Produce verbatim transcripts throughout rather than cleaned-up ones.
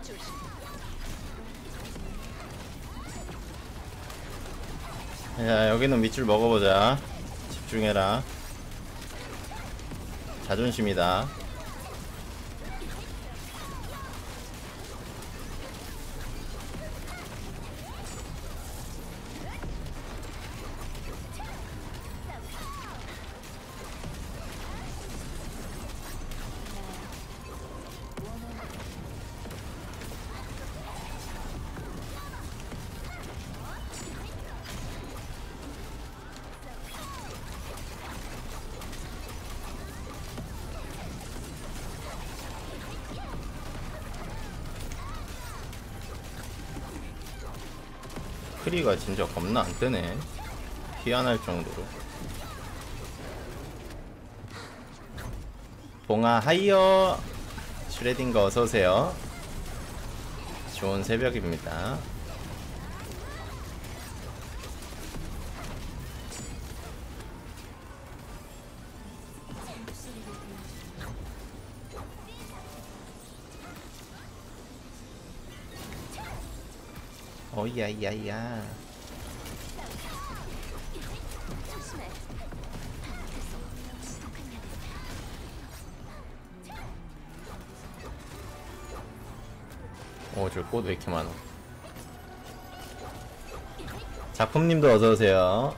야, 여기는 밑줄 먹어보자. 집중해라. 자존심이다. 크리가 진짜 겁나 안 뜨네. 희한할 정도로. 봉아 하이어. 슈레딩거 어서오세요. 좋은 새벽입니다. 어이야야야. 어, 저 꽃 왜 이렇게 많아. 작품님도 어서오세요.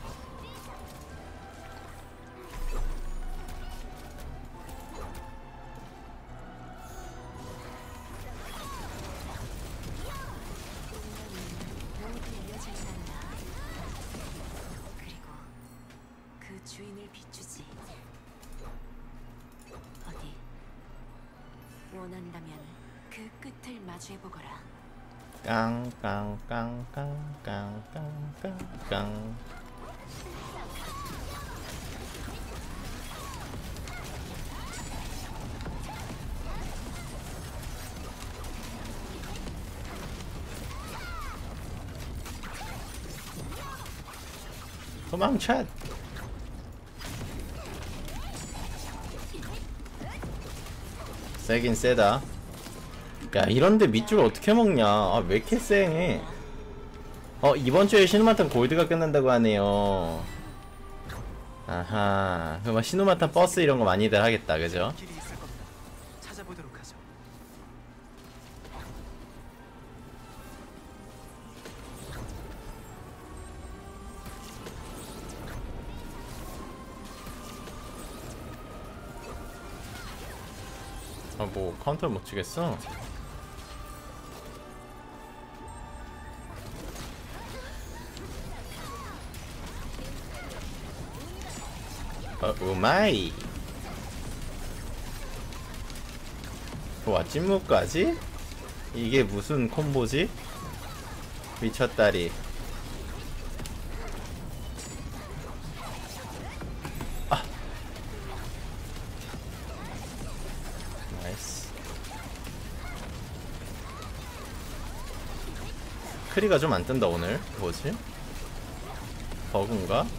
주인을 비추지. 어디 원한다면 그 끝을 마주해보거라. 깡깡깡깡깡깡깡깡. 도망쳐. 세긴 세다. 야, 이런데 밑줄 어떻게 먹냐. 아, 왜 이렇게 쌩해. 어, 이번주에 시누마탄 골드가 끝난다고 하네요. 아하, 그럼 시누마탄 버스 이런거 많이들 하겠다, 그죠? 찾아보도록 하죠. 아, 뭐 카운터를 못 치겠어? 어, 오마이. 와, 찐무까지? 이게 무슨 콤보지? 미쳤다리. 아, 나이스. 크리가 좀 안 뜬다 오늘. 뭐지? 버그인가?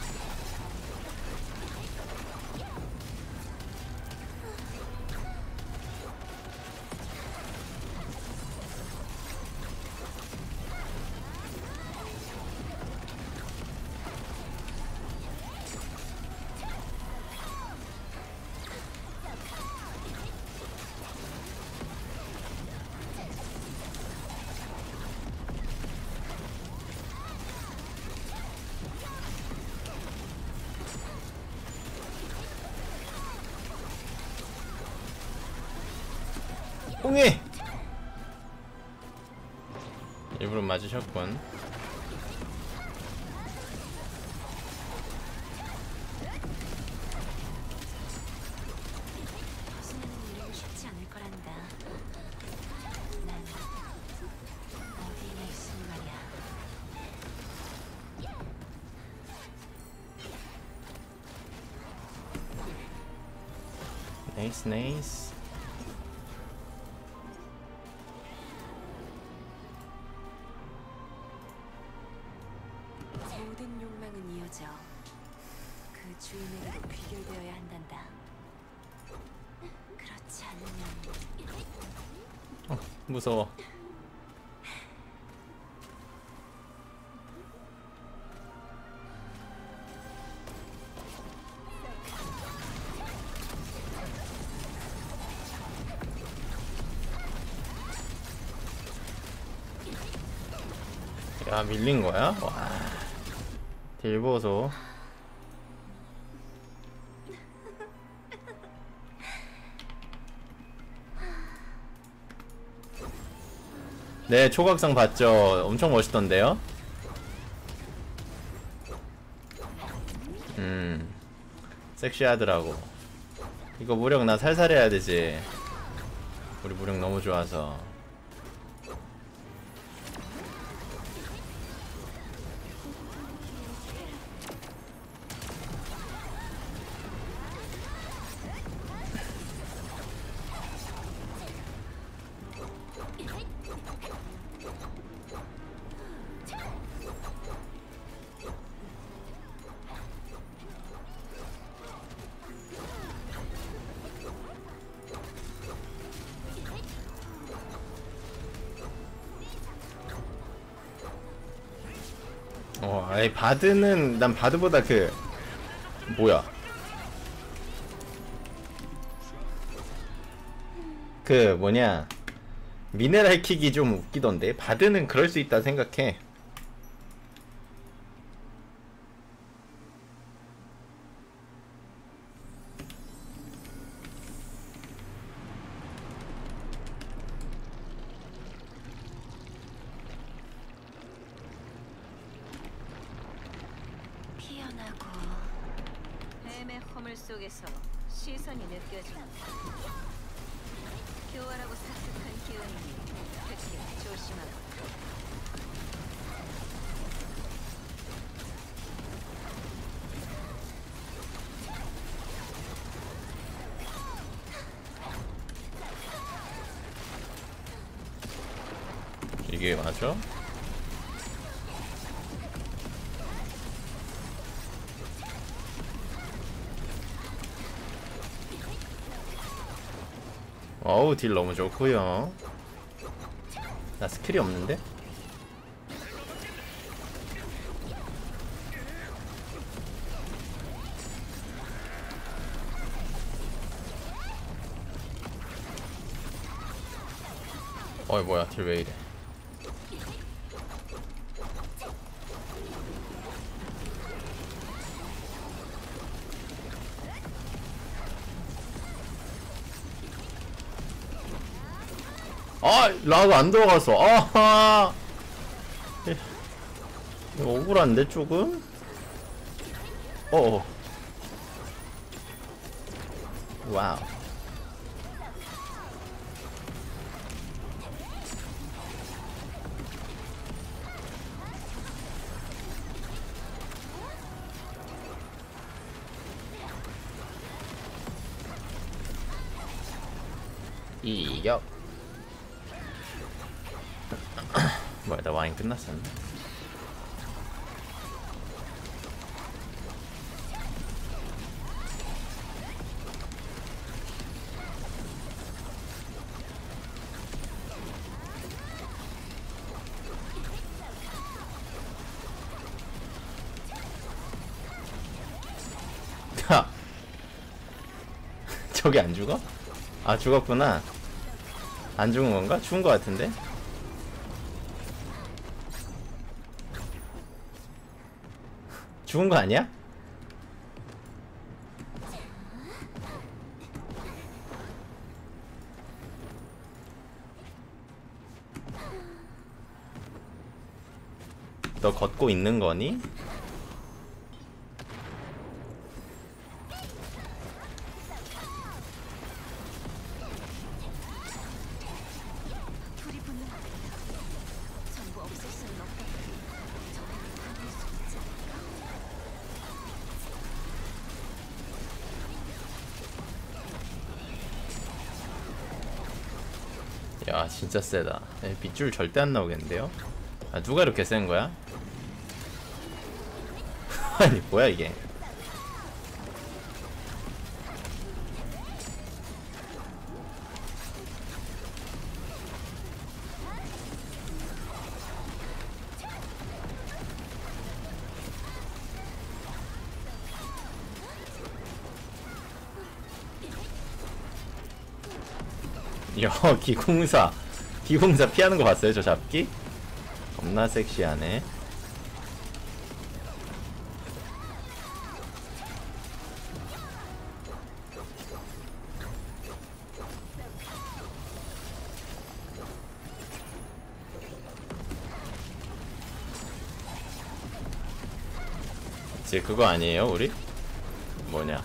뽕이! 일부러 맞으셨군. 벗어나는 일은 쉽지 않을 거란다. 난 어디에 있으면 말이야. 나이스 나이스. 모든 욕망은 이어져 그 주인에게로 귀결되어야 한단다. 그렇지 않으면 어, 무서워. 야, 밀린 거야? 와. 딜 보소. 네, 초각성 봤죠? 엄청 멋있던데요? 음, 섹시하더라고. 이거 무력 나 살살 해야 되지. 우리 무력 너무 좋아서. 어, 아이, 바드는, 난 바드보다 그, 뭐야. 그, 뭐냐. 미네랄 킥이 좀 웃기던데? 바드는 그럴 수 있다 생각해. 피어나고 뱀의 허물 속에서 시선이 느껴진다. 교활하고 사특한 기운이니 특히 조심하고. 이게 맞아? 어우, 딜 너무 좋구요. 나 스킬이 없는데? 어이, 뭐야, 딜 왜 이래. 아! 라가 안 들어갔어. 아하! 이거 억울한데, 조금? 어어. 와우. 이격. 뭐야, 나 와인 끝났었네. 야, 저기 안 죽어? 아, 죽었구나. 안 죽은 건가? 죽은 거 같은데? 죽은 거 아니야? 너 걷고 있는 거니? 둘이 붙는 것 같아. 전부 없앨 수는 없다. 저희를 막을 수 있지 않을까? 야, 진짜 세다. 에, 밑줄 절대 안 나오겠는데요? 아, 누가 이렇게 센 거야? 아니, 뭐야 이게. 야, 기공사. 기공사 피하는 거 봤어요? 저 잡기? 겁나 섹시하네. 이제 그거 아니에요, 우리? 뭐냐?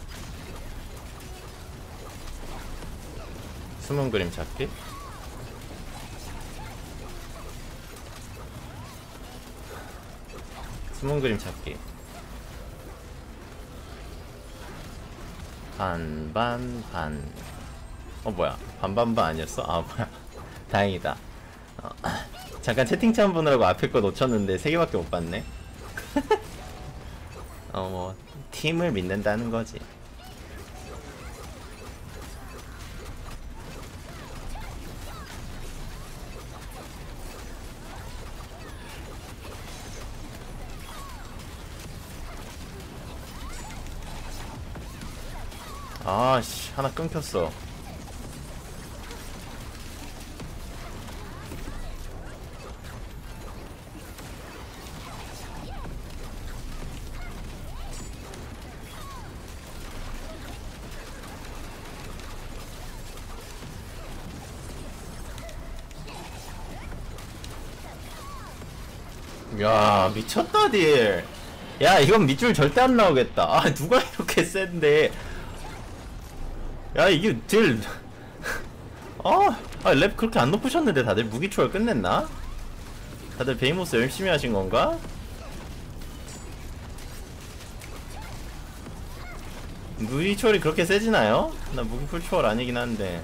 숨은 그림 찾기? 숨은 그림 찾기. 반반 반. 어 뭐야? 반반반 아니었어? 아 뭐야? 다행이다. 어, 잠깐 채팅창 보느라고 앞에 거 놓쳤는데 세 개밖에 못 봤네. 어 뭐 팀을 믿는다는 거지. 아씨 하나 끊겼어. 야 미쳤다 딜. 야 이건 밑줄 절대 안 나오겠다. 아 누가 이렇게 센데. 야 이게 딜. 아, 아, 랩 그렇게 안 높으셨는데 다들 무기초월 끝냈나? 다들 베이모스 열심히 하신 건가? 무기초월이 그렇게 세지나요? 나 무기풀 초월 아니긴 한데.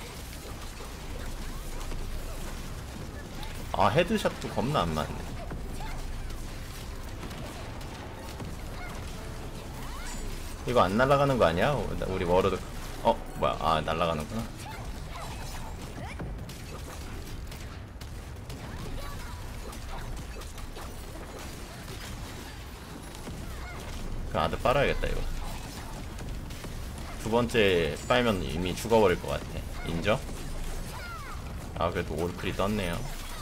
아 헤드샷도 겁나 안 맞네. 이거 안 날아가는 거 아니야? 우리 워러드. 어 뭐야? 아 날아가는구나. 그 아드 빨아야겠다 이거. 두 번째 빨면 이미 죽어버릴 것 같아. 인정? 아 그래도 올클이 떴네요.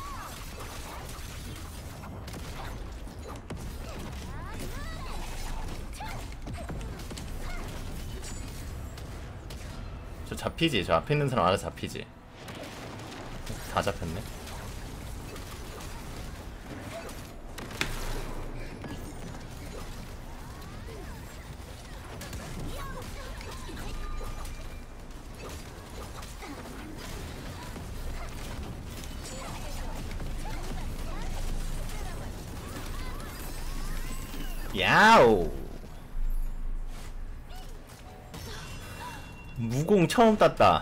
저 잡히지? 저 앞에 있는 사람 알아서 잡히지? 다 잡혔네. 야오. 무공 처음 땄다.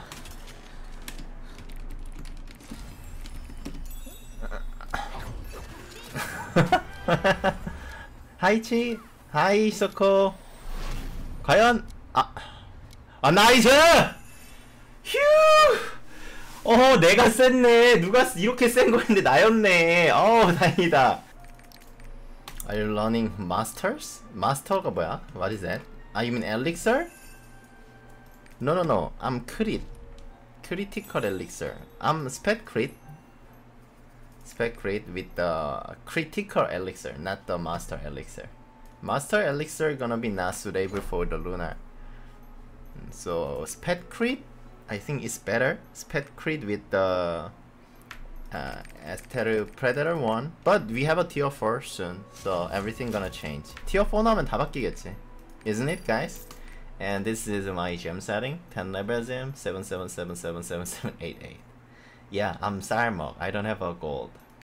하이치 하이 서커. 과연 아, 아 나이스. 휴. 어 내가 셌네. 누가 이렇게 센 거였는데 나였네. 어 다행이다. Are you learning masters? master가 뭐야? What is that? Ah, you mean elixir? No, no, no. I'm crit. Critical elixir. I'm spec crit. Spec crit with the critical elixir, not the master elixir. Master elixir gonna be not suitable for the lunar. So spec crit, I think is better. Spec crit with the uh, Aster Predator one. But we have a tier four soon, so everything gonna change. tier four 나오면 다 바뀌겠지. Isn't it, guys? And this is my gem setting. ten level gem, seven seven seven seven seven seven eight eight. Yeah, I'm Sarmok. I don't have a gold.